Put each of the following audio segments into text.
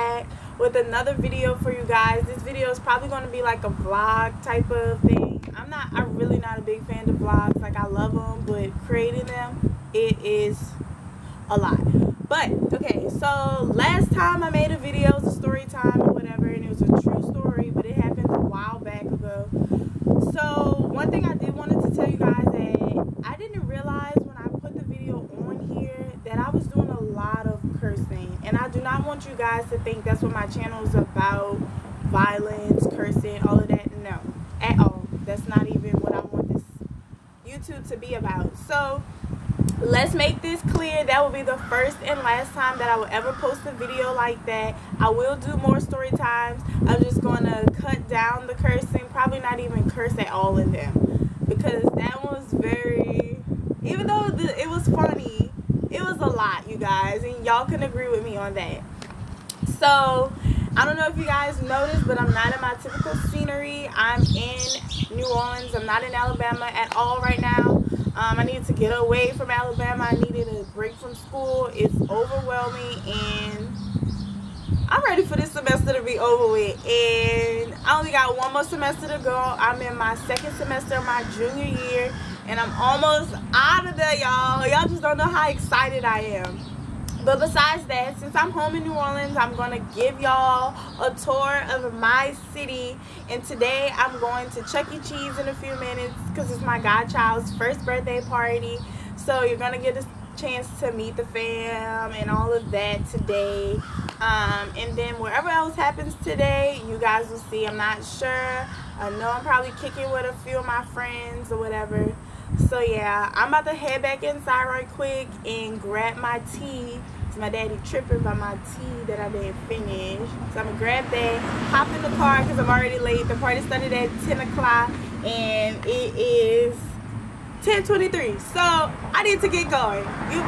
back with another video for you guys. This video is probably going to be like a vlog type of thing. I'm really not a big fan of vlogs. Like, I love them, but creating them, it is a lot. But okay, so last time I made a video, it was a story time or whatever, and it was a true story, but it happened a while back ago. So one thing I did wanted to tell you guys that I didn't realize when I put the video on here that I was doing a lot of cursing, and I do not want you guys to think that's what my channel is about, violence, cursing, all of that. No, at all. That's not even what I want this YouTube to be about. So let's make this clear. That will be the first and last time that I will ever post a video like that. I will do more story times. I'm just going to cut down the cursing, probably not even curse at all in them, because that was very, even though it was funny, it was a lot, you guys, and y'all can agree with me on that. So I don't know if you guys noticed, but I'm not in my typical scenery. I'm in New Orleans. I'm not in Alabama at all right now. I needed to get away from Alabama. I needed a break from school. It's overwhelming, and I'm ready for this semester to be over with. And I only got one more semester to go. I'm in my second semester of my junior year, and I'm almost out of there, y'all. Y'all just don't know how excited I am. But besides that, since I'm home in New Orleans, I'm going to give y'all a tour of my city. And today I'm going to Chuck E. Cheese in a few minutes because it's my godchild's first birthday party. So you're going to get a chance to meet the fam and all of that today. And then wherever else happens today, you guys will see. I'm not sure. I know I'm probably kicking with a few of my friends or whatever. So yeah, I'm about to head back inside right quick and grab my tea. My daddy tripping by my tea that I didn't finish, so I'm gonna grab that, hop in the car because I'm already late. The party started at 10 o'clock and it is 10:23, so I need to get going.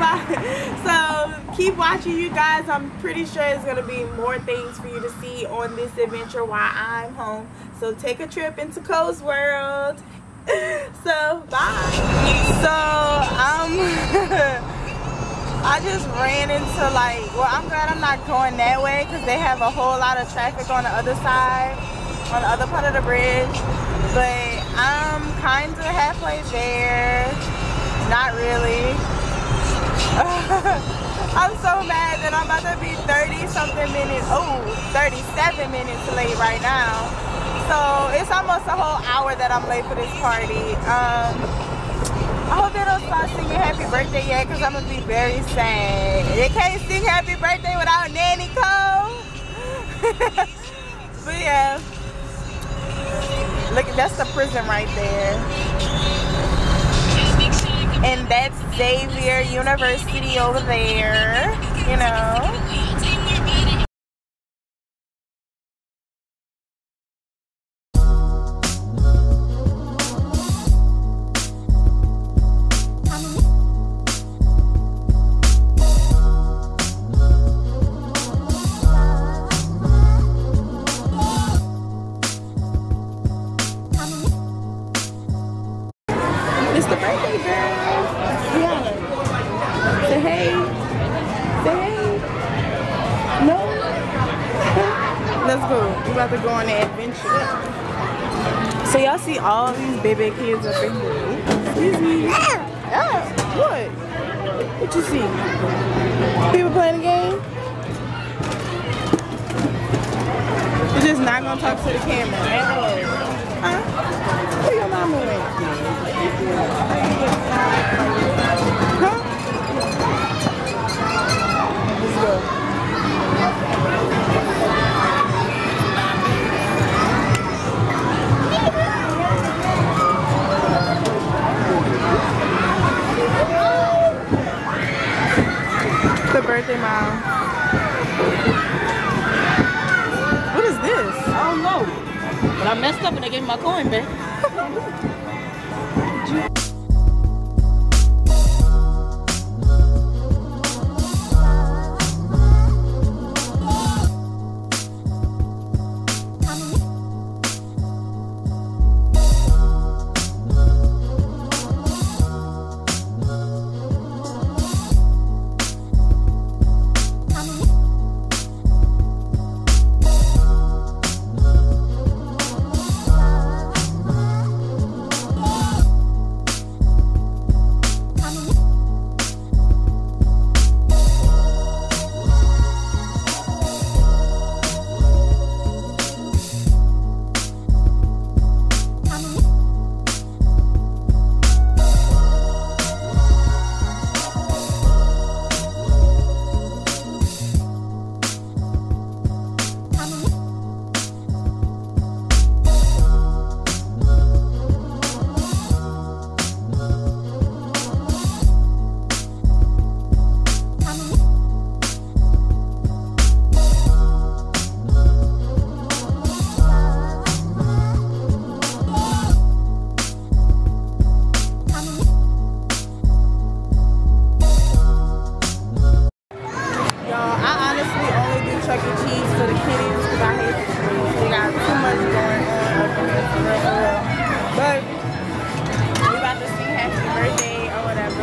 So keep watching, you guys. I'm pretty sure there's gonna be more things for you to see on this adventure while I'm home. So take a trip into Cole's world. So bye. So I just ran into, like, well, I'm glad I'm not going that way because they have a whole lot of traffic on the other side, on the other part of the bridge. But I'm kind of halfway there. Not really. I'm so mad that I'm about to be 30-something minutes, 37 minutes late right now. So it's almost a whole hour that I'm late for this party. I hope they don't start singing happy birthday yet because I'm going to be very sad. They can't sing happy birthday without Nanny Cole. But yeah. Look, that's the prison right there. And that's Xavier University over there, you know. It's the birthday girl. Yeah. Say hey. Say hey. No? Let's go. We're about to go on an adventure. So y'all see all these baby kids up in here. Excuse me. Yeah. What? What you see? People playing a game? You're just not gonna talk to the camera at all. Huh? Where your mama went? Huh? Let's go. The birthday mom. What is this? I don't know. But I messed up and they gave me my coin back. keys for the kitties because I hate this place. They got too much going on up in here for real. But we about to sing happy birthday or whatever.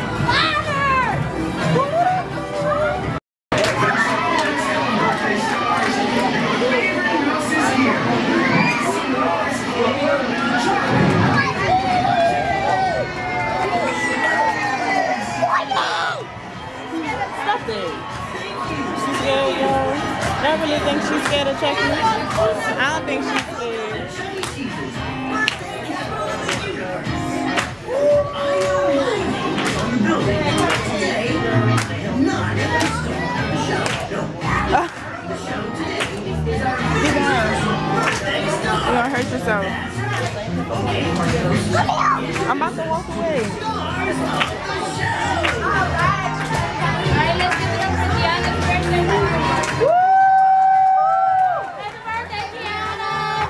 Stop it. She's scared, y'all. I really think she's scared of Chucky. I don't think she's scared. Keep going. You're gonna hurt yourself. I'm about to walk away. Alright, let's give it up for Gianna's birthday. Woo! Happy birthday, Gianna!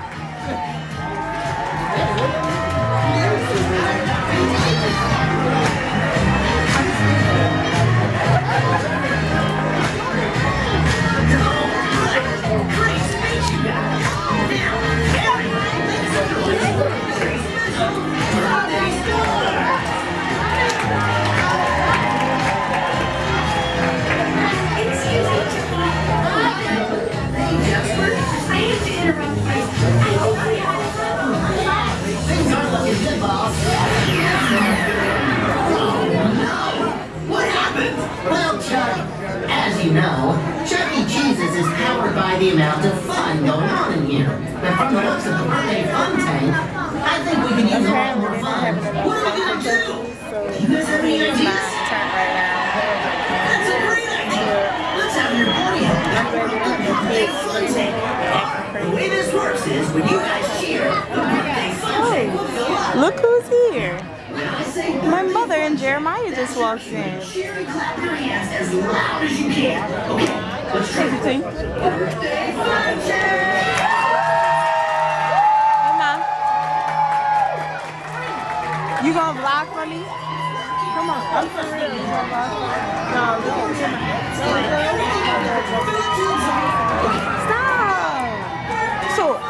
What happened? Well, Chuck, as you know, Chuck E. Cheese's is powered by the amount of fun going on in here. But from the looks of the birthday fun tank, I think we can use a lot more fun. What are we gonna do? You guys have any ideas? That's a great idea. Let's have your party help with the birthday fun tank. The way this works is when you guys cheer, the birthday fun tank will fill up. Look who's here. When I say My mother and Jeremiah just walked in. cheer and clap your hands as loud as you can. Okay, let's try it. Hey, Mom. You gonna vlog for me? Come on, I'm for real. You gonna vlog for me? No, stop. So.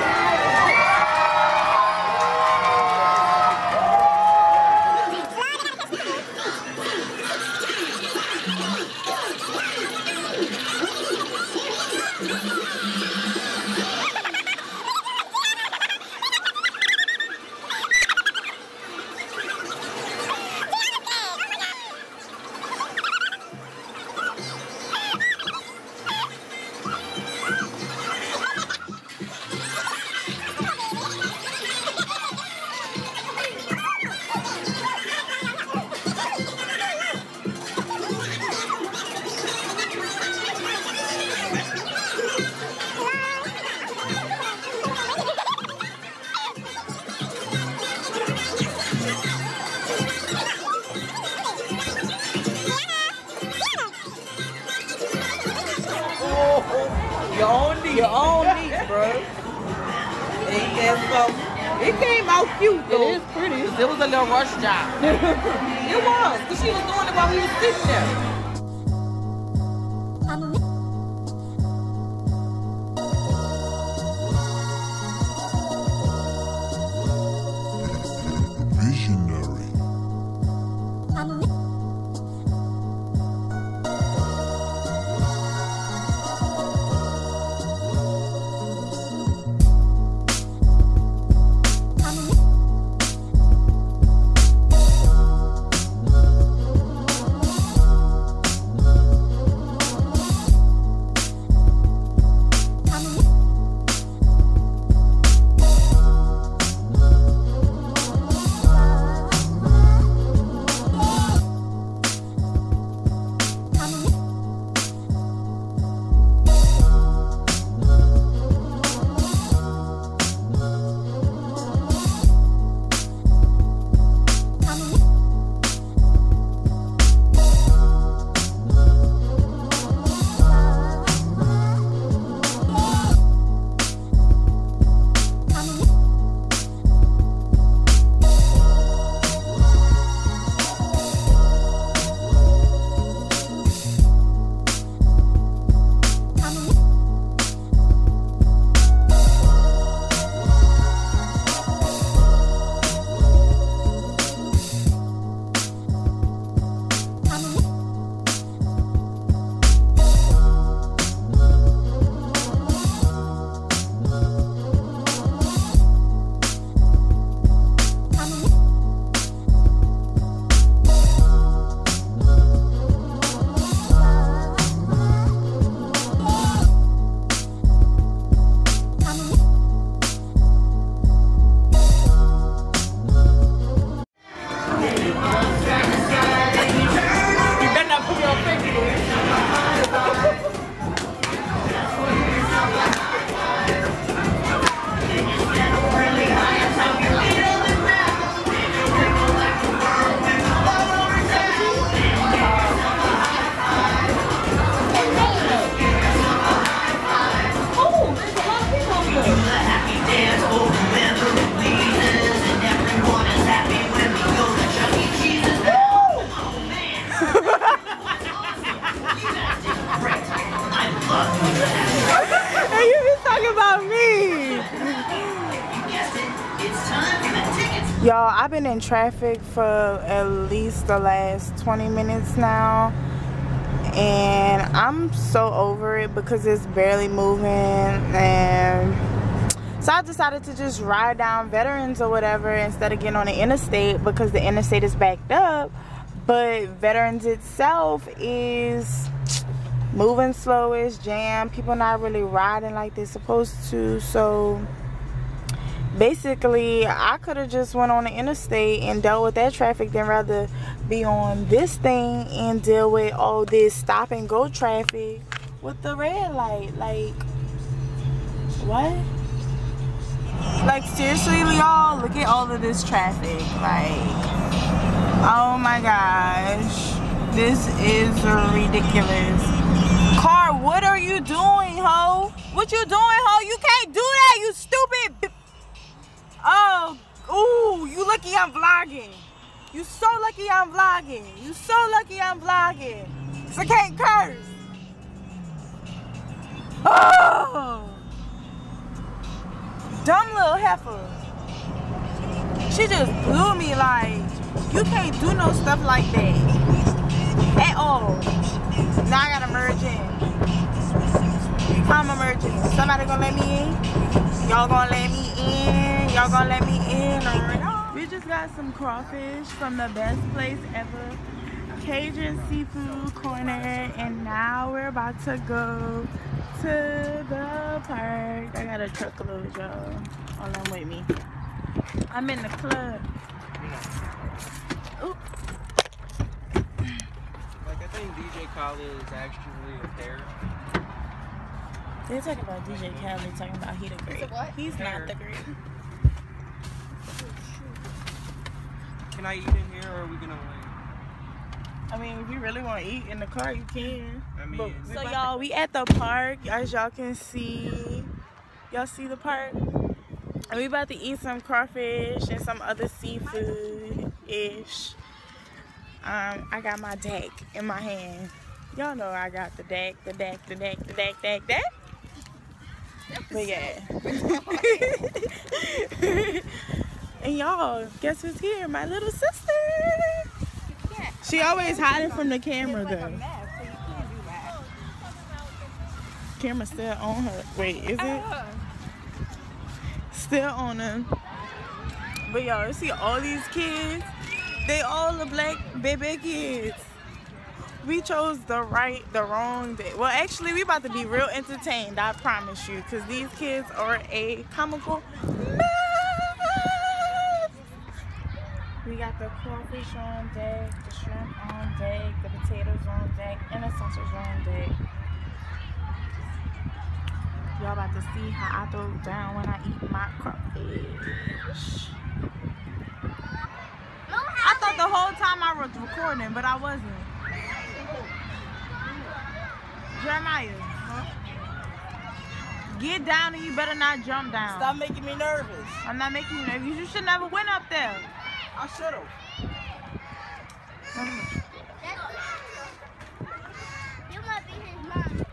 Your own niece, bro. Ain't that so? It came out cute though. It is pretty. It was a little rush job. It was, because she was doing it while we was sitting there. Visionary. Y'all, I've been in traffic for at least the last 20 minutes now, and I'm so over it because it's barely moving. And so I decided to just ride down Veterans or whatever instead of getting on the interstate, because the interstate is backed up, but Veterans itself is moving slow, it's jammed, people not really riding like they're supposed to. So basically I could have just went on the interstate and dealt with that traffic than rather be on this thing and deal with all this stop and go traffic with the red light. Like, what? Like, seriously, y'all, look at all of this traffic. Like, oh my gosh, this is ridiculous. Car, what are you doing, ho? What you doing, ho? You can't do that, you stupid. Oh, ooh, you lucky I'm vlogging. You so lucky I'm vlogging. You so lucky I'm vlogging. So I can't curse. Oh, dumb little heifer. She just blew me. Like, you can't do no stuff like that at all. Now I gotta merge in. How am I merging? Somebody gonna let me in? Y'all gonna let me in? Y'all gonna let me in or not? We just got some crawfish from the best place ever, Cajun Seafood Corner, and now we're about to go to the park. I got a truckload, y'all. Hold on, with me. I'm in the club. Ooh. Like, I think DJ Khaled is actually a pair. They're talking about DJ Khaled, talking about he the great. He's not the great. Can I eat in here, or are we gonna wait? I mean, if you really want to eat in the car, you can. I mean, So y'all, we at the park, as y'all can see. Y'all see the park? And we about to eat some crawfish and some other seafood-ish. I got my deck in my hand. Y'all know I got the deck. But yeah. And y'all, guess who's here? My little sister. She always hiding from the camera though. Camera's still on her. Wait, is it? Still on her. But y'all, you see all these kids? They all the black baby kids. We chose the wrong day. Well, actually, we about to be real entertained, I promise you, because these kids are a comical mess. We got the crawfish on deck, the shrimp on deck, the potatoes on deck, and the sausage on deck. Y'all about to see how I throw down when I eat my crawfish. I thought the whole time I was recording, but I wasn't. Jeremiah, get down and you better not jump down. Stop making me nervous. I'm not making you nervous. You should never went up there. I should have. You must be his mom.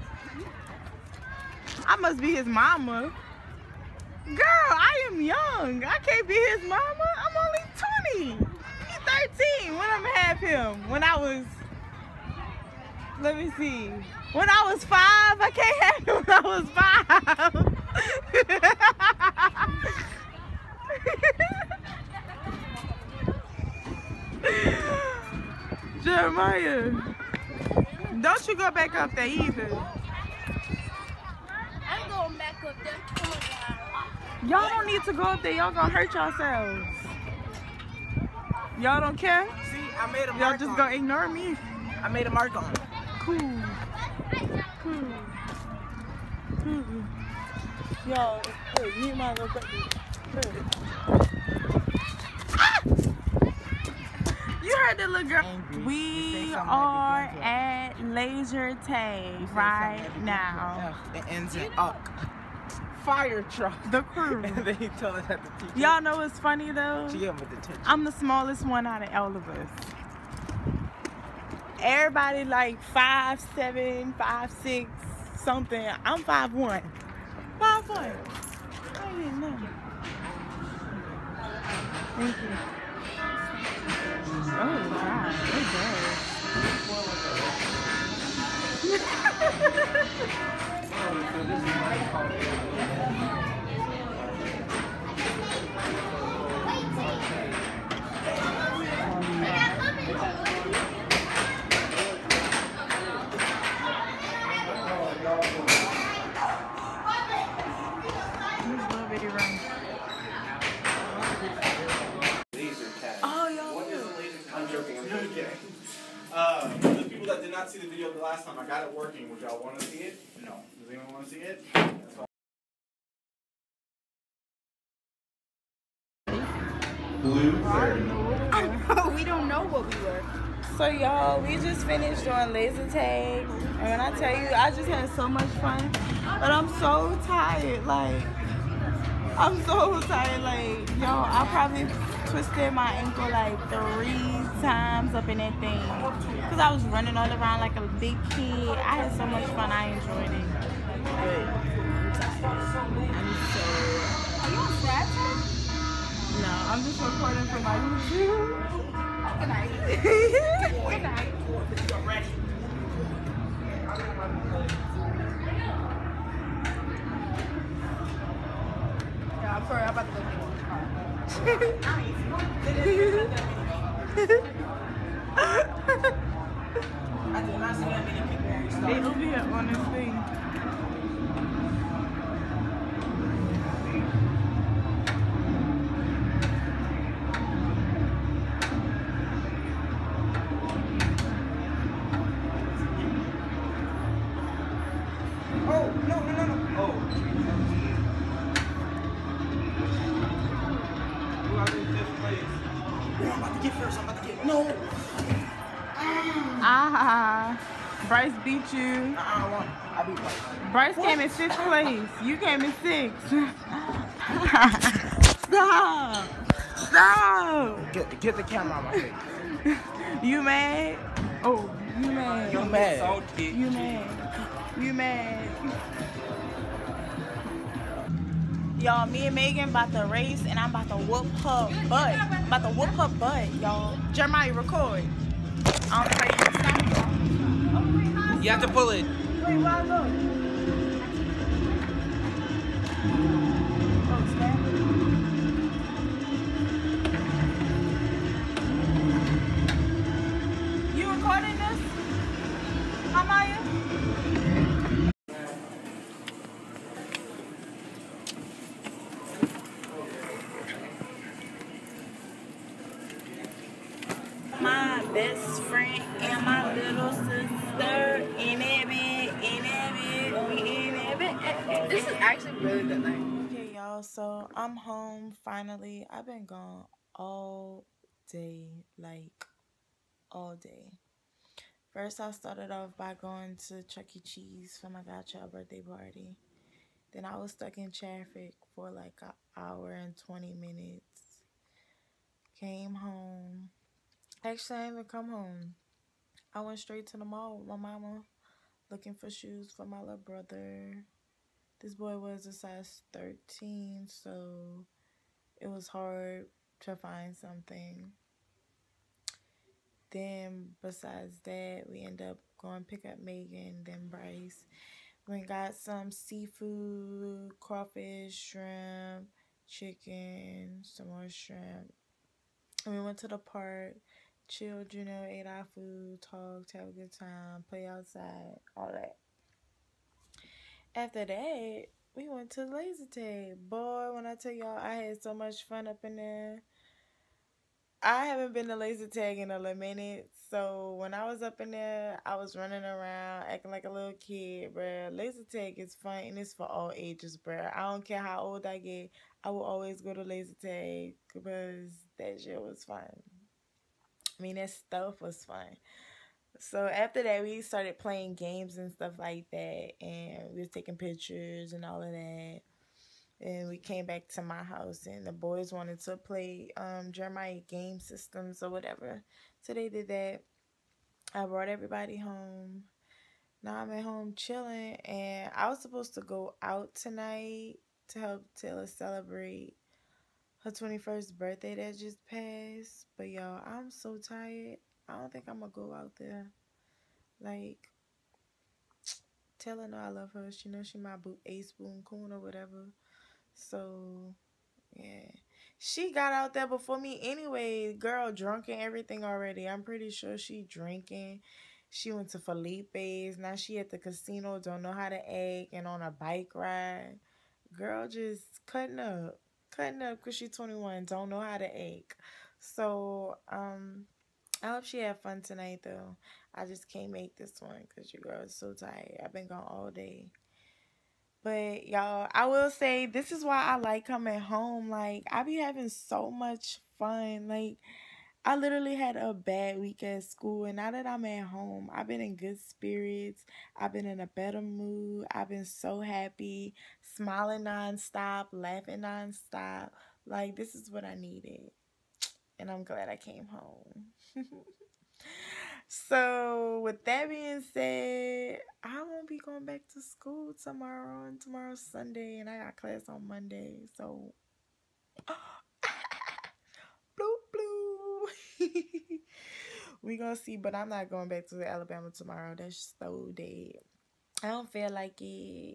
I must be his mama. Girl, I am young. I can't be his mama. I'm only 20. He's 13 when I'm have him. When I was, let me see. When I was 5, I can't have him when I was 5. Jeremiah, don't you go back up there either. I'm going back up there. Y'all don't need to go up there. Y'all gonna hurt yourselves. Y'all don't care? See, I made a Y'all mark just on gonna it. ignore me? I made a mark on it. Cool. Yo, hey, me and my little baby. Ah! You heard the little girl. We are at Laser Tag right now. It ends in UCK. Fire truck. The crew. And then he told us that the teacher. Y'all know what's funny though? She gave him with detention. I'm the smallest one out of all of us. Everybody like 5'7", 5'6", something. I'm 5'1". 5'1". I didn't know. Thank you. Oh, God. It The people that did not see the video the last time, I got it working. Would y'all want to see it? No. Does anyone want to see it? That's all. Blue 30. We don't know what we were. So y'all, we just finished doing laser tag, and when I tell you, I just had so much fun, but I'm so tired. Like, I'm so tired. Like, yo, I probably twisted my ankle like 3 times up in that thing, cause I was running all around like a big kid. I had so much fun. I enjoyed it. But I'm so. Are you on Snapchat? No, I'm just recording for my YouTube. Good night. Good night. Yeah, I'm sorry. I'm about to go get one. I did not see that many people on this They will be on this thing. Bryce beat you. I beat Bryce came in 5th place. You came in 6th. Stop. Stop. Get the camera on my face. You mad? Oh, you mad. You mad. You mad. You mad. Y'all, me and Megan about to race, and I'm about to whoop her butt. About to whoop her butt, y'all. Jeremiah, record. I don't play your stuff. You have to pull it. Wait, where I go? Oh, snap. You recording this? Amaya? My best friend and my little sister in that bed, we in that bed. This is actually really good night. Okay, y'all, so I'm home finally. I've been gone all day, like all day. First, I started off by going to Chuck E. Cheese for my godchild birthday party. Then I was stuck in traffic for like an hour and 20 minutes. Came home. Actually, I didn't even come home. I went straight to the mall with my mama, looking for shoes for my little brother. This boy was a size 13, so it was hard to find something. Then, besides that, we ended up going pick up Megan, then Bryce. We got some seafood, crawfish, shrimp, chicken, some more shrimp. And we went to the park, chilled, you know, ate our food, talked, had a good time, play outside, all that. After that, we went to laser tag. Boy, when I tell y'all, I had so much fun up in there. I haven't been to laser tag in a minute, so when I was up in there, I was running around acting like a little kid, bruh. Laser tag is fun, and it's for all ages, bruh. I don't care how old I get, I will always go to laser tag because that shit was fun. I mean, that stuff was fun. So after that, we started playing games and stuff like that, and we was taking pictures and all of that. And we came back to my house, and the boys wanted to play Jeremiah game systems or whatever. So they did that. I brought everybody home. Now I'm at home chilling, and I was supposed to go out tonight to help Taylor celebrate her 21st birthday that just passed. But y'all, I'm so tired. I don't think I'm gonna go out there. Like, telling her I love her. She knows she my ace boon coon or whatever. So yeah, she got out there before me anyway. Girl, drunk and everything already. I'm pretty sure she drinking. She went to Felipe's. Now she at the casino. Don't know how to act and on a bike ride. Girl, just cutting up because she's 21. Don't know how to act. So I hope she had fun tonight though. I just can't make this one because your girl is so tired. I've been gone all day. But y'all, I will say this is why I like coming home. Like, I be having so much fun. Like, I literally had a bad week at school, and now that I'm at home, I've been in good spirits. I've been in a better mood. I've been so happy, smiling nonstop, laughing nonstop. Like, this is what I needed, and I'm glad I came home. So, with that being said, I won't be going back to school tomorrow, and tomorrow's Sunday, and I got class on Monday, so we gonna see. But I'm not going back to Alabama tomorrow. That's so dead. I don't feel like it.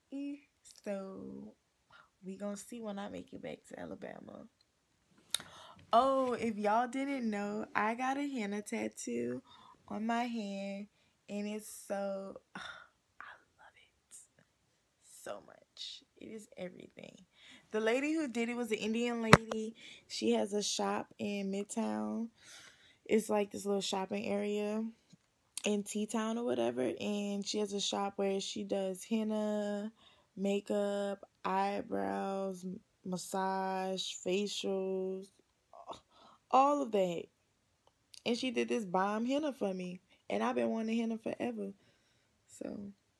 So we gonna see when I make it back to Alabama. Oh, if y'all didn't know, I got a henna tattoo on my hand, and it's so I love it so much. It is everything. The lady who did it was an Indian lady. She has a shop in Midtown. It's like this little shopping area in T-Town or whatever. And she has a shop where she does henna, makeup, eyebrows, massage, facials, all of that. And she did this bomb henna for me. And I've been wanting henna forever. So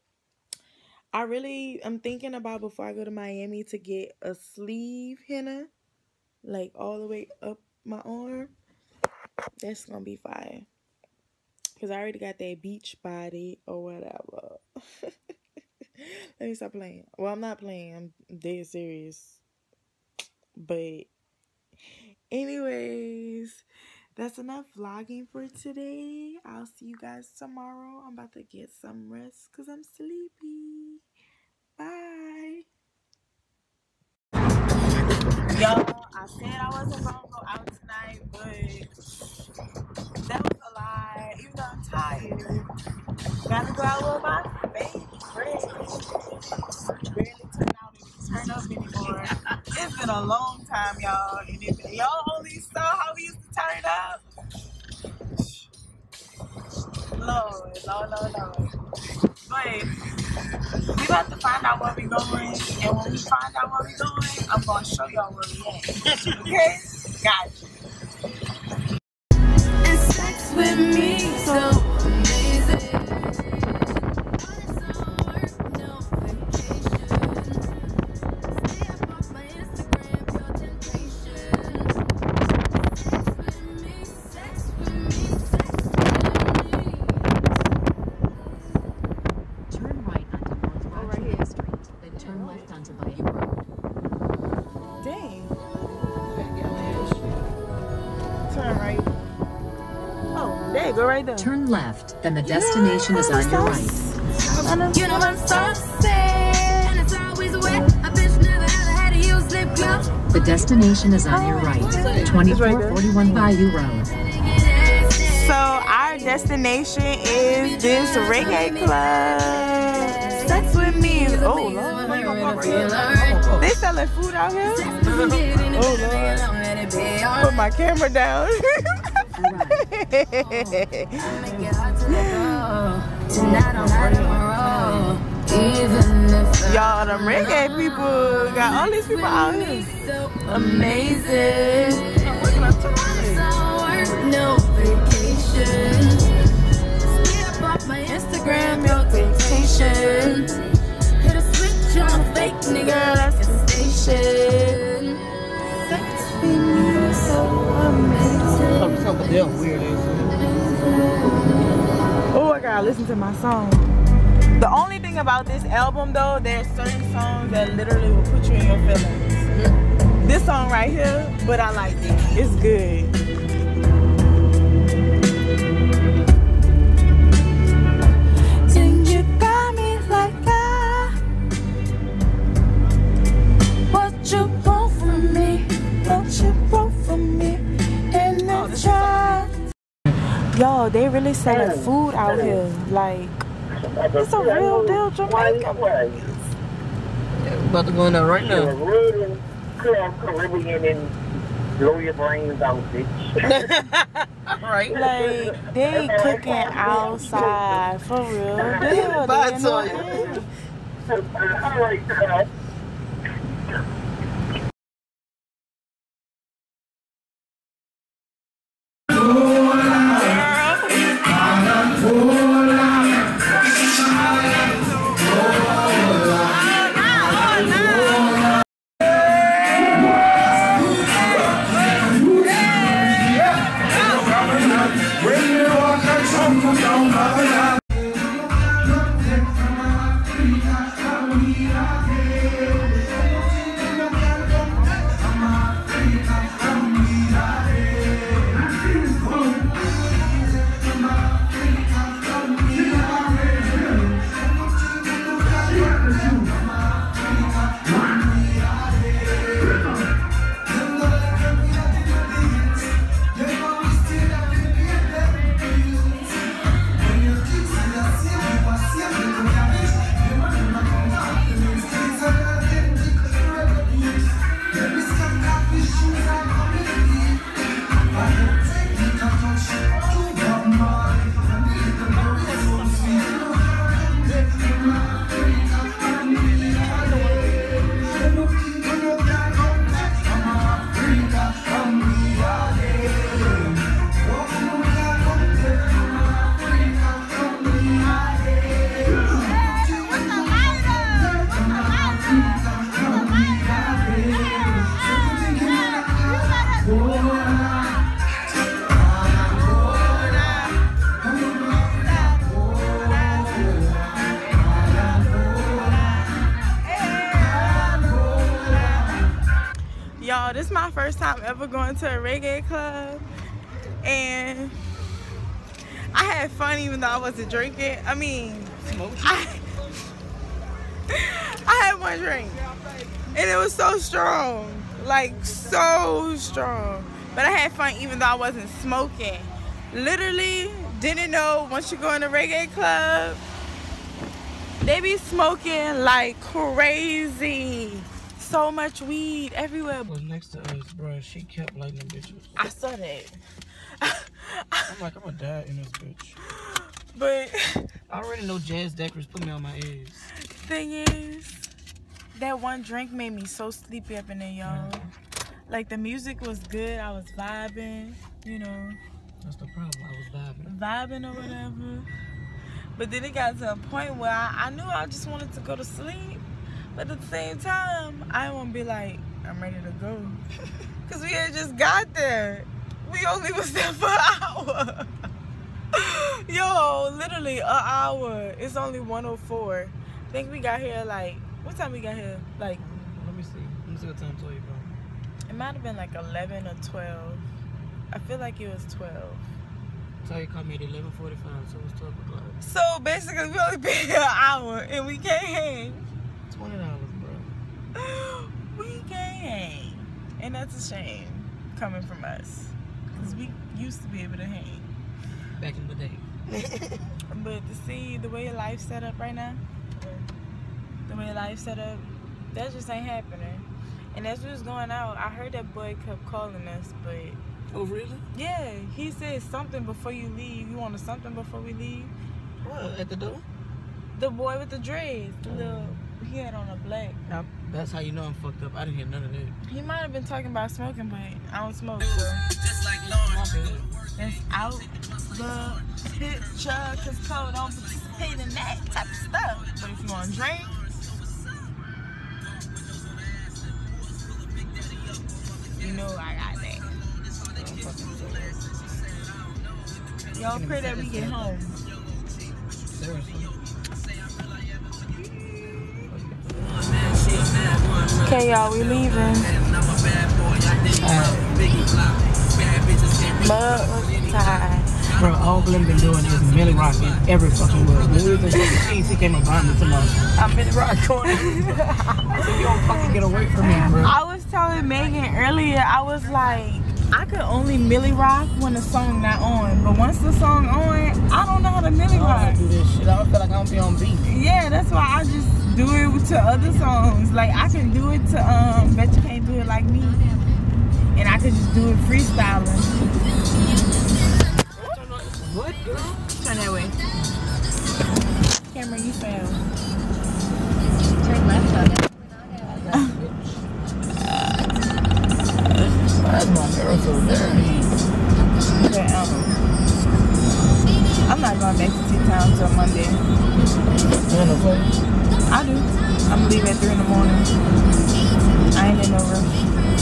I'm thinking about before I go to Miami to get a sleeve henna, like all the way up my arm. That's gonna be fire. Cause I already got that beach body or whatever. Let me stop playing. Well, I'm not playing. I'm dead serious. But anyways, that's enough vlogging for today. I'll see you guys tomorrow. I'm about to get some rest because I'm sleepy. Bye. Y'all, I said I wasn't going to go out tonight, but that was a lie. Even though I'm tired, gotta go out with my favorite. Barely turn up anymore. It's been a long time, y'all. And if y'all only saw how we used to turn up, Lord. But we about to find out where we going, and when we find out where we going, I'm gonna show y'all where we at. Okay? Gotcha. And sex with me so amazing. No vacation. Stay up off my Instagram, your temptation. Sex with me. Turn right onto North Rochester Street, then turn left onto Bayou Road. Dang. Turn right. Oh, there you go, right there. Turn left, then the destination is on your right. You know I'm so sad, and it's always wet. A bitch never ever had to use lip gloss. The destination is on your right. 2441 Bayou Road. So our destination is this reggae club. Sex with me. Oh Lord. They selling food out here? Oh Lord. Put my camera down. Y'all, them reggae people got all these people out here. Amazing. No vacation. Skip off my Instagram, your temptation. Hit a switch on fake nigga, that's the station. Sex with me so amazing. Oh, I gotta listen to my song. The only thing about this album though, there's certain songs that literally will put you in your feelings. this song right here, but I like it. It's good. Yo, they really selling food out here. Like, it's a real deal Jamaican place. About to go in there right now. Caribbean and blow your brains out, bitch. Right. Like, they cooking outside for real deal. Bye, Toya. All right, girl. Y'all, this is my first time ever going to a reggae club, and I had fun even though I wasn't drinking. I mean, I had one drink, and it was so strong, like so strong. But I had fun even though I wasn't smoking. Literally didn't know once you go in a reggae club, they be smoking like crazy. So much weed everywhere. Was next to us, bro. She kept lighting them bitches. I saw that. I'm like, I'm gonna die in this bitch. But I already know Jazz Deckers put me on my ass. Thing is, that one drink made me so sleepy up in there, y'all. Like, the music was good. I was vibing, you know. That's the problem. I was vibing. Vibing or whatever. But then it got to a point where I knew I just wanted to go to sleep. But at the same time, I didn't want to be like, I'm ready to go. Because we had just got there. We only was there for an hour. Yo, literally an hour. It's only 1:04. I think we got here like, what time we got here? Like, let me see. Let me see what time Toya bro. It might have been like 11 or 12. I feel like it was 12. Toya called me at 11:45, so it was 12 o'clock. So basically, we only been here an hour and we can't hang. $20, bro. We can't hang. And that's a shame coming from us. Because we used to be able to hang. Back in the day. But to see the way life's set up right now, the way life's set up, that just ain't happening. And as we was going out, I heard that boy kept calling us, but... Oh, really? Yeah, he said something before you leave. You wanted something before we leave? What, at the door? The boy with the dreads, the little... He had on a black. That's how you know I'm fucked up. I didn't hear none of that. He might have been talking about smoking, but I don't smoke, so that's out the picture, because Cole don't participate in that type of stuff. But if you want to drink, you know I got that. Y'all pray that we get home. Seriously. Okay, y'all, we leaving. Mug tie. Bro, all Glenn been doing is Millie Rock in every fucking word. When we was in Cheese, he came up behind me tomorrow. I'm Millie Rock going. I said, you don't fucking get away from me, bro. I was telling Megan earlier, I was like, I could only Millie Rock when the song not on. But once the song on, I don't know how to Millie Rock. I don't do this shit. I don't feel like I don't be on beat. Yeah, that's why I just do it to other songs. Like, I can do it to, Bet You Can't Do It Like Me. And I could just do it freestyling. What, girl? Turn that way. Camera, you fail. Turn left on it. That's my mirror so dirty. Okay, I'm not going back to T-Town until Monday. I do. I'm gonna leave at 3 in the morning. I ain't in no rush.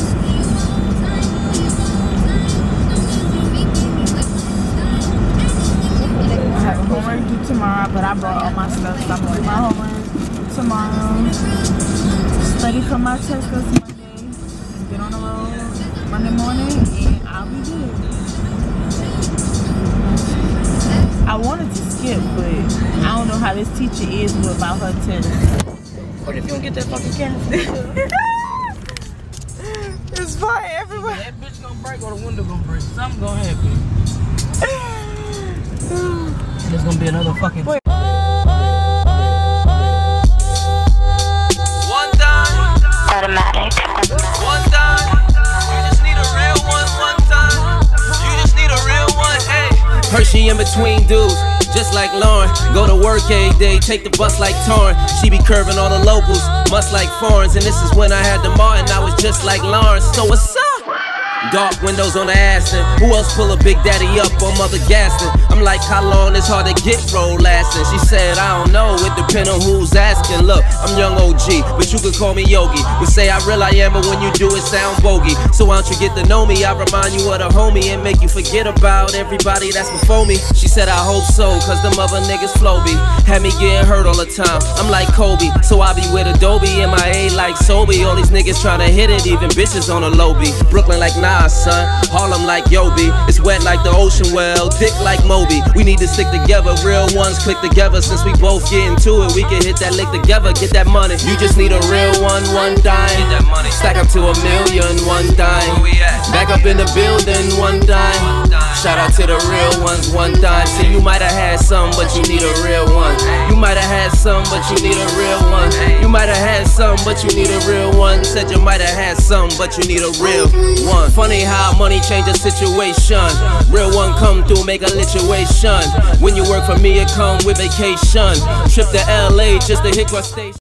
I have a homework due tomorrow, but I brought all my stuff, so I'm gonna do my homework tomorrow. Study for my test this Monday. Get on the road Monday morning, and I'll be good. I wanted to skip, but I don't know how this teacher is about her test. What if you don't get that fucking camera? It's fine, everywhere. That bitch gonna break or the window gonna break. Something gonna happen. There's gonna be another fucking. One time. Automatic. One time. You just need a real one. One time. You just need a real one. Hey. Hershey in between dudes. Just like Lauren, go to work every day, take the bus like Torrin. She be curving all the locals, must like foreigns. And this is when I had the Martin, I was just like Lawrence. So what's up? Dark windows on the Aston. Who else pull a Big Daddy up on Mother Gaston? I'm like, how long it's hard to get road lasting? She said, I don't know, it depends on who's asking. Look, I'm young OG, but you could call me Yogi. We say I real I am, but when you do it sound bogey. So why don't you get to know me? I remind you of the homie and make you forget about everybody that's before me. She said, I hope so, cause them other niggas flow be. Had me getting hurt all the time, I'm like Kobe. So I be with Adobe, MIA like Sobe. All these niggas tryna hit it, even bitches on a low beat. Brooklyn like Nas, son, Harlem like Yobi. It's wet like the ocean well, dick like Moby. We need to stick together, real ones click together. Since we both get into it, we can hit that lick together, get that money. You just need a real one, one dime. Get that money. Stack up to $1 million, one dime. Where we at? Back up in the building, one dime. Shout out to the real ones, one dime. See, you might have had some, but you need a real one. You might have had some, but you need a real one. You might have had some, but you need a real one. Said you might have had some, but you need a real one. Funny how money change a situation. Real one come through, make a lituation. When you work for me, it come with vacation. Trip to LA just to hit my station.